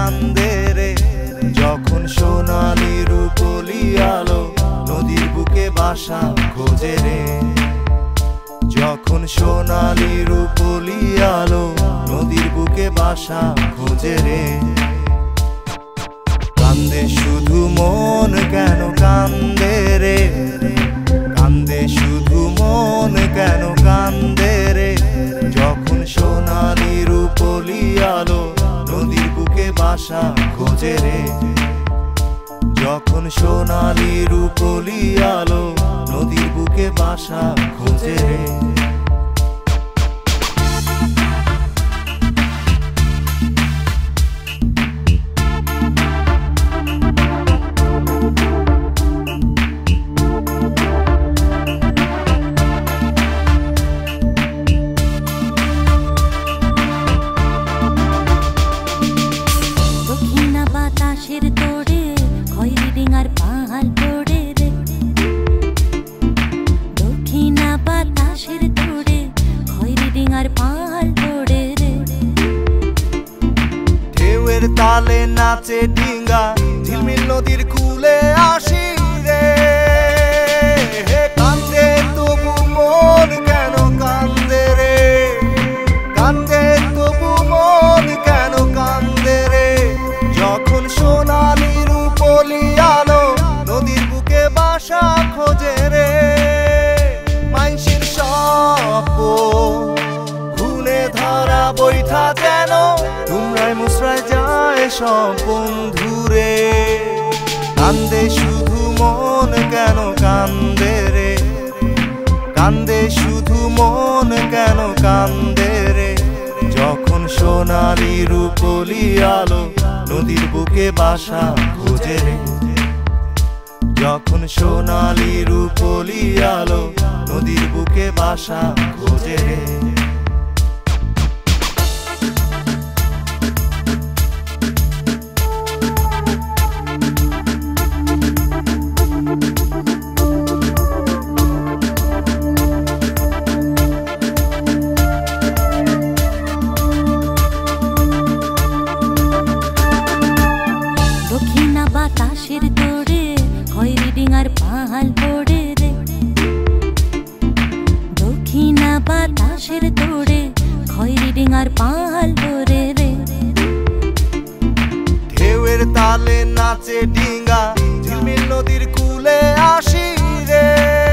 কান্দে রে, যখন সোনালি রূপলি আলো নদীর বুকে বাসা খোঁজে রে। যখন সোনালি রূপলি আলো নদীর বুকে বাসা খোঁজে রে। কান্দে শুধু মন কেন কান্দে রে, কান্দে শুধু মন কেন কান্দে রে, যখন সোনালি রূপলি আলো নদীর বুকে বাসা খোঁজে রে। যখন সোনালি রূপলি আলো নদীর বুকে বাসা খোঁজে রে। তালে নাচে ডিঙ্গা ঝিলমিল নদীর কূলে আসি রে। কান্দে তবু মন কেন কান্দে রে, কান্দে তবু মন কেন কান্দে রে, যখন সোনালি রূপলি আলো নদীর বুকে বাসা খোঁজে রে। মাইনষের স্বপ্ন ঘুনে ধরা বৈঠা যেন তোমরাই মুসরায় যায় সব বন্ধুরে। কান্দে শুধু মন কেন কান্দে রে, কান্দে শুধু মন কেন কান্দে রে, যখন সোনালি রূপলি আলো নদীর বুকে বাসা খোঁজে রে। যখন সোনালি রূপলি আলো নদীর বুকে বাসা খোঁজে রে। বাতাসের তোড়ে খয়েরি ডিঙার পাল পড়ে রে, দক্ষিণা বাতাসের তোড়ে খয়েরি ডিঙার পাল পড়ে রে। ঢেউয়ের তালে নাচে ডিঙ্গা ঝিলমিল নদীর কূলে আসি রে।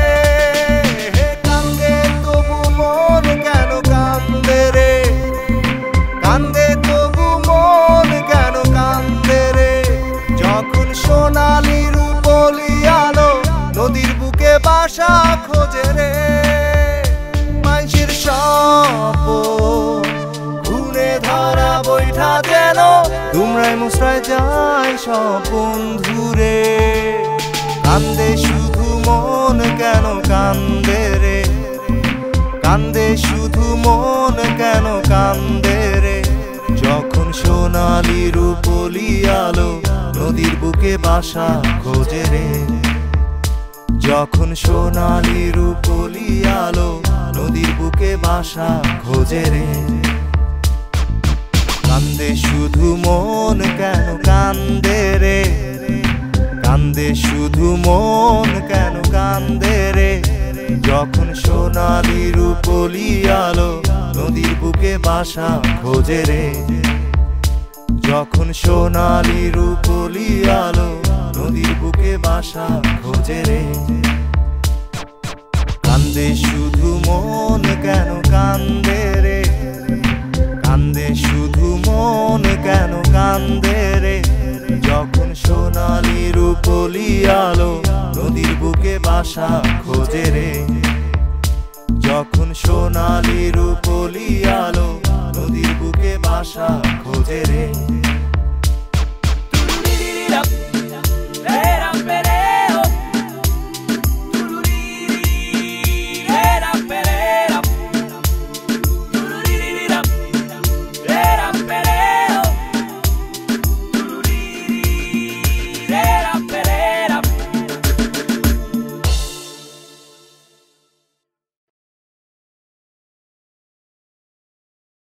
কান্দে তবু মন কেন কান্দে রে, কান্দে তবু মন কেন কান্দে রে, যখন সোনালি রূপলি আলো নদীর বুকে বাসা খোঁজে রে। মাইনষের স্বপ্ন ঘুরে ধরা বৈঠা যেন তোমরাই মুসরায় যায় সব বন্ধুরে। কান্দে শুধু মন কেন কান্দে রে, কান্দে শুধু মন কেন কান্দে রে, যখন সোনালি রূপলি আলো নদীর বুকে বাসা খোঁজে রে। যখন সোনালি রূপলি আলো নদীর বুকে বাসা খোঁজে রে। কান্দে শুধু মন কেন কান্দে রে, কান্দে শুধু মন কেন কান্দে রে, যখন সোনালি রূপলি আলো নদীর বুকে বাসা খোঁজে রে। যখন সোনালি রূপলি আলো নদীর বুকে বাসা খোঁজে রে। কান্দে শুধু মন কেন কান্দে রে, কান্দে শুধু মন কেন কান্দে রে, যখন সোনালি রূপলি আলো নদীর বুকে বাসা খোঁজে রে। যখন সোনালি রূপলি আলো নদীর বুকে বাসা খোঁজে রে।